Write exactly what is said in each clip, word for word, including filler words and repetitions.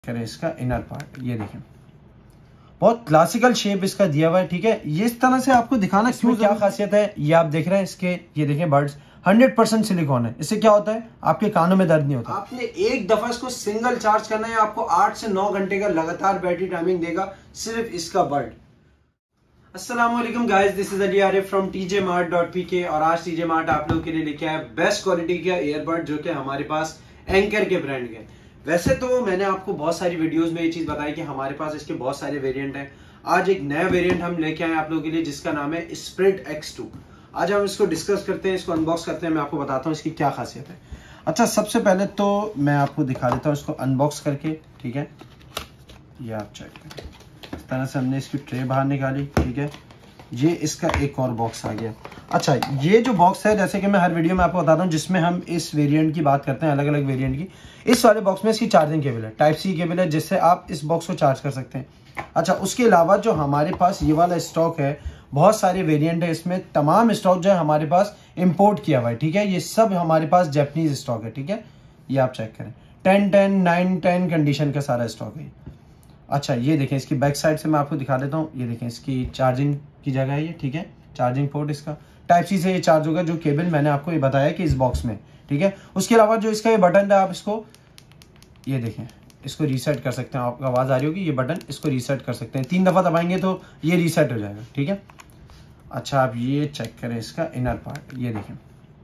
करें इसका inner part, ये देखें बहुत क्लासिकल शेप इसका दिया हुआ है। ठीक है, ये इस तरह से आपको दिखाना क्यों, क्या खासियत है ये आप देख रहे हैं इसके, ये देखें बर्ड्स हंड्रेड परसेंट सिलिकॉन है। इससे क्या होता है, आपके कानों में दर्द नहीं होता। आपने एक दफा इसको सिंगल चार्ज करना है, आपको आठ से नौ घंटे का लगातार बैटरी टाइमिंग देगा सिर्फ इसका बर्ड। अस्सलाम वालेकुम guys, this is Ali Arif from T J mart dot P K और आज टी जे मार्ट आप लोगों के लिए लेके आया बेस्ट क्वालिटी का ईयरबड जो कि हमारे पास एंकर के ब्रांड के। वैसे तो मैंने आपको बहुत सारी वीडियोस में ये चीज बताई कि हमारे पास इसके बहुत सारे वेरिएंट हैं। आज एक नया वेरिएंट हम लेके आए आप लोगों के लिए जिसका नाम है स्प्रिट एक्स टू। आज हम इसको डिस्कस करते हैं, इसको अनबॉक्स करते हैं, मैं आपको बताता हूँ इसकी क्या खासियत है। अच्छा, सबसे पहले तो मैं आपको दिखा देता हूँ इसको अनबॉक्स करके। ठीक है, ये आप चेक करें, इस तरह से हमने इसकी ट्रे बाहर निकाली। ठीक है, ये इसका एक और बॉक्स आ गया। अच्छा, ये जो बॉक्स है जैसे कि मैं हर वीडियो में आपको बताता हूँ जिसमें हम इस वेरिएंट की बात करते हैं, अलग अलग वेरिएंट की, इस वाले बॉक्स में इसकी चार्जिंग केबल है, टाइप सी केबल है जिससे आप इस बॉक्स को चार्ज कर सकते हैं। अच्छा, उसके अलावा जो हमारे पास ये वाला स्टॉक है, बहुत सारे वेरिएंट है इसमें, तमाम स्टॉक जो है हमारे पास इम्पोर्ट किया हुआ है। ठीक है, ये सब हमारे पास जापानीज स्टॉक है। ठीक है, ये आप चेक करें, ten ten nine ten condition का सारा स्टॉक है। अच्छा, ये देखें इसकी बैक साइड से मैं आपको दिखा देता हूँ, ये देखें इसकी चार्जिंग की जगह है ये। ठीक है, चार्जिंग पोर्ट इसका टाइप सी से ये चार्ज होगा, जो केबल मैंने आपको ये बताया कि इस बॉक्स में। ठीक है, उसके अलावा जो इसका ये बटन है, आप इसको ये देखें, इसको रीसेट कर सकते हैं। आपको आवाज़ आ रही होगी, ये बटन इसको रीसेट कर सकते हैं, तीन दफ़ा दबाएंगे तो ये रीसेट हो जाएगा। ठीक है, अच्छा आप ये चेक करें इसका इनर पार्ट, ये देखें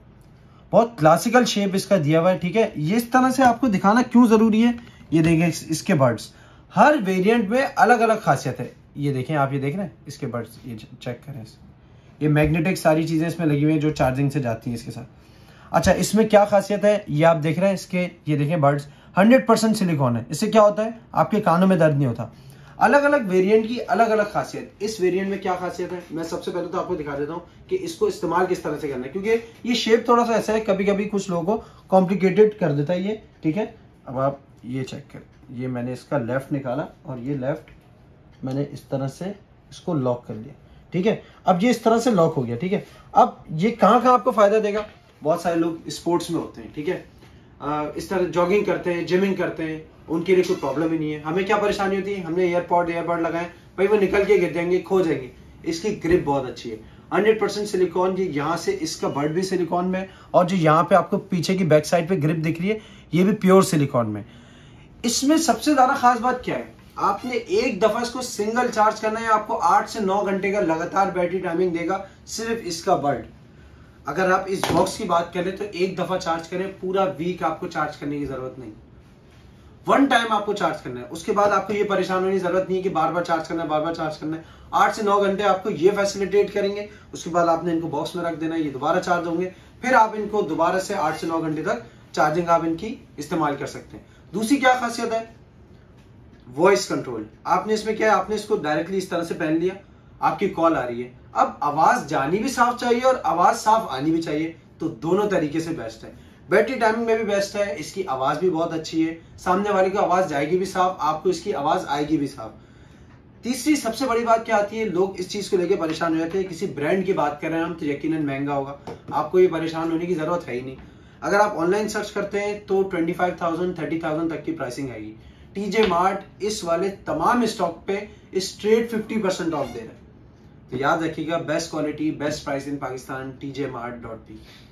बहुत क्लासिकल शेप इसका दिया हुआ है। ठीक है, ये इस तरह से आपको दिखाना क्यों ज़रूरी है, ये देखें इसके बर्ड्स हर वेरिएंट में अलग अलग खासियत है। ये देखें, आप ये देख रहे हैं इसके बर्ड्स, ये चेक करें, ये मैग्नेटिक सारी चीज़ें इसमें लगी हुई हैं जो चार्जिंग से जाती हैं इसके साथ। अच्छा, इसमें क्या खासियत है ये आप देख रहे हैं इसके, ये देखें बर्ड्स हंड्रेड परसेंट सिलिकॉन है। इससे क्या होता है, आपके कानों में दर्द नहीं होता। अलग अलग वेरिएंट की अलग अलग खासियत। इस वेरिएंट में क्या खासियत है, मैं सबसे पहले तो आपको दिखा देता हूँ कि इसको इस्तेमाल किस तरह से करना है, क्योंकि ये शेप थोड़ा सा ऐसा है, कभी कभी कुछ लोगों को कॉम्प्लिकेटेड कर देता है ये। ठीक है, अब आप ये चेक करें, ये मैंने इसका लेफ्ट निकाला और ये लेफ्ट मैंने इस तरह से इसको लॉक कर लिया। ठीक है, अब ये इस तरह से लॉक हो गया। ठीक है, अब ये कहाँ कहाँ आपको फायदा देगा, बहुत सारे लोग स्पोर्ट्स में होते हैं। ठीक है, आ, इस तरह जॉगिंग करते हैं, जिमिंग करते हैं, उनके लिए कोई प्रॉब्लम ही नहीं है। हमें क्या परेशानी होती है, हमने एयरपॉड एयरबड लगाए, भाई वो निकल के गिर जाएंगे, खो जाएंगे। इसकी ग्रिप बहुत अच्छी है, हंड्रेड परसेंट सिलिकॉन की, यहाँ से इसका बर्ड भी सिलिकॉन में, और जो यहाँ पे आपको पीछे की बैक साइड पे ग्रिप दिख रही है ये भी प्योर सिलिकॉन में। इसमें सबसे ज्यादा खास बात क्या है, आपने एक दफा इसको सिंगल चार्ज करना है, आपको आठ से नौ घंटे का लगातार बैटरी टाइमिंग देगा सिर्फ इसका बर्ड। अगर आप इस बॉक्स की बात करें तो एक दफा चार्ज करें, पूरा वीक आपको चार्ज करने की जरूरत नहीं, वन टाइम आपको चार्ज करना है। उसके बाद आपको ये परेशान होने की जरूरत नहीं है कि बार बार चार्ज करना है, बार बार चार्ज करना है। आठ से नौ घंटे आपको ये फैसिलिटेट करेंगे। उसके बाद आपने इनको बॉक्स में रख देना है, ये दोबारा चार्ज होंगे, फिर आप इनको दोबारा से आठ से नौ घंटे तक चार्जिंग आप इनकी इस्तेमाल कर सकते हैं। दूसरी क्या खासियत है, वॉइस कंट्रोल। आपने इसमें क्या है, आपने इसको डायरेक्टली इस तरह से पहन लिया, आपकी कॉल आ रही है, अब आवाज जानी भी साफ चाहिए और आवाज साफ आनी भी चाहिए, तो दोनों तरीके से बेस्ट है। बैटरी टाइमिंग में भी बेस्ट है, इसकी आवाज भी बहुत अच्छी है, सामने वाले को आवाज जाएगी भी साफ, आपको इसकी आवाज आएगी भी साफ। तीसरी सबसे बड़ी बात क्या आती है, लोग इस चीज को लेकर परेशान हो जाते हैं, किसी ब्रांड की बात कर रहे हैं हम तो यकीनन महंगा होगा, आपको ये परेशान होने की जरूरत है ही नहीं। अगर आप ऑनलाइन सर्च करते हैं तो twenty five thousand thirty thousand तक की प्राइसिंग आएगी। टीजे मार्ट इस वाले तमाम स्टॉक पे स्ट्रेट फिफ्टी परसेंट ऑफ दे रहा है। तो याद रखिएगा, best quality best price in Pakistan, TJ mart dot P.